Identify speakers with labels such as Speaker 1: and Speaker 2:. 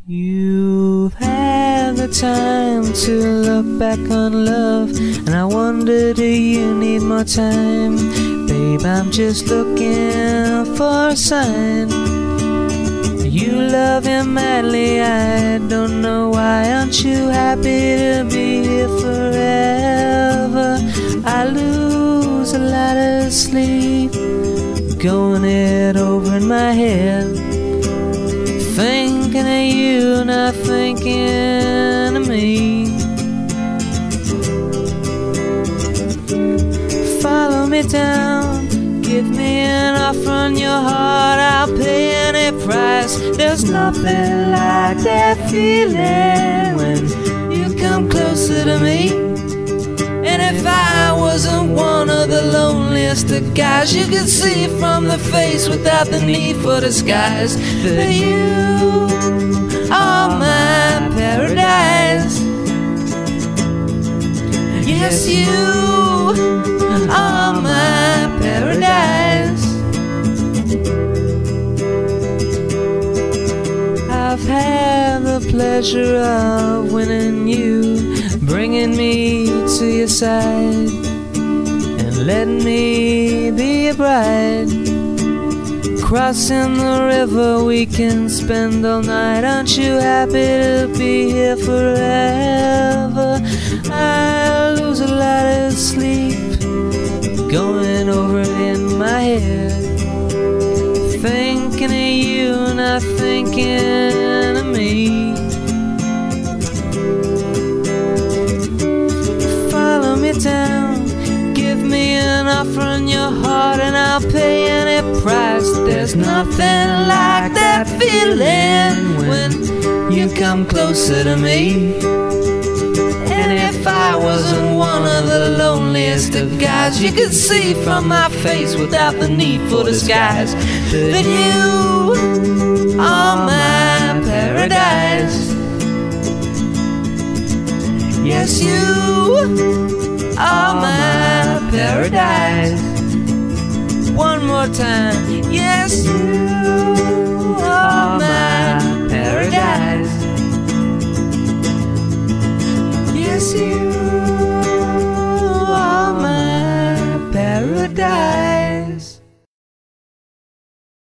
Speaker 1: You've had the time to look back on love, and I wonder, do you need more time? Babe, I'm just looking for a sign. You love him madly, I don't know why. Aren't you happy to be here forever? I lose a lot of sleep, going it over in my head, thinking of you, not thinking of me. Follow me down, give me an offer on your heart, I'll pay any price. There's nothing like that feeling when you come closer to me. And if I wasn't one of the loneliest of guys, you could see from the face without the need for disguise that you are my paradise. Yes, you are my paradise. I've had the pleasure of winning you, bringing me to your side, and letting me be your bride. Crossing the river, we can spend all night. Aren't you happy to be here forever? I lose a lot of sleep, going over in my head, thinking of you, not thinking of me. Follow me down, give me an offer on your heart, and I'll pay any price. There's nothing like that feeling when you come closer to me. And if I wasn't one of the loneliest of guys, you could see from my face without the need for disguise that you are my paradise. Yes, you are my paradise. One more time. Yes, you are my paradise. Yes, you